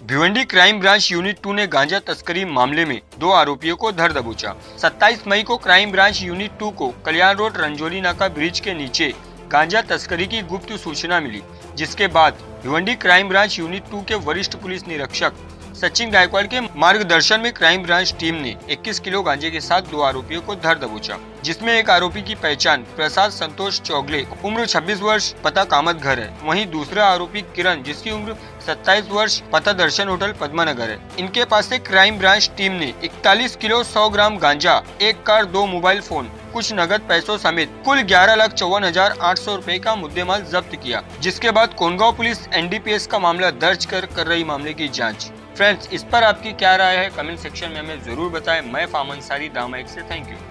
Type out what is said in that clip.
Bhiwandi crime branch unit 2 ने गांजा तस्करी मामले में 2 आरोपियों को धर दबोचा। 27 मई को क्राइम ब्रांच यूनिट 2 को कल्याण रोड रंजोली नाका ब्रिज के नीचे गांजा तस्करी की गुप्त सूचना मिली, जिसके बाद भिवंडी क्राइम ब्रांच यूनिट 2 के वरिष्ठ पुलिस निरीक्षक सचिन गायकवाड़ के मार्गदर्शन में क्राइम ब्रांच टीम ने 21 किलो गांजे के साथ 2 आरोपियों को धर दबोचा, जिसमें एक आरोपी की पहचान प्रसाद संतोष चौगले उम्र 26 वर्ष पता कामत घर है। वहीं दूसरा आरोपी किरण, जिसकी उम्र 27 वर्ष पता दर्शन होटल पद्मानगर है। इनके पास से क्राइम ब्रांच टीम ने 41 किलो 100 ग्राम गांजा, 1 कार, 2 मोबाइल फोन, कुछ नगद पैसों समेत कुल 11,54,800 रुपए का मुद्देमाल जब्त किया, जिसके बाद कोंडागांव पुलिस NDPS का मामला दर्ज कर रही मामले की जांच। फ्रेंड्स, इस पर आपकी क्या राय है कमेंट सेक्शन में हमें जरूर बताएं। मैं फार्म अंसारी दामा 1 से थैंक यू।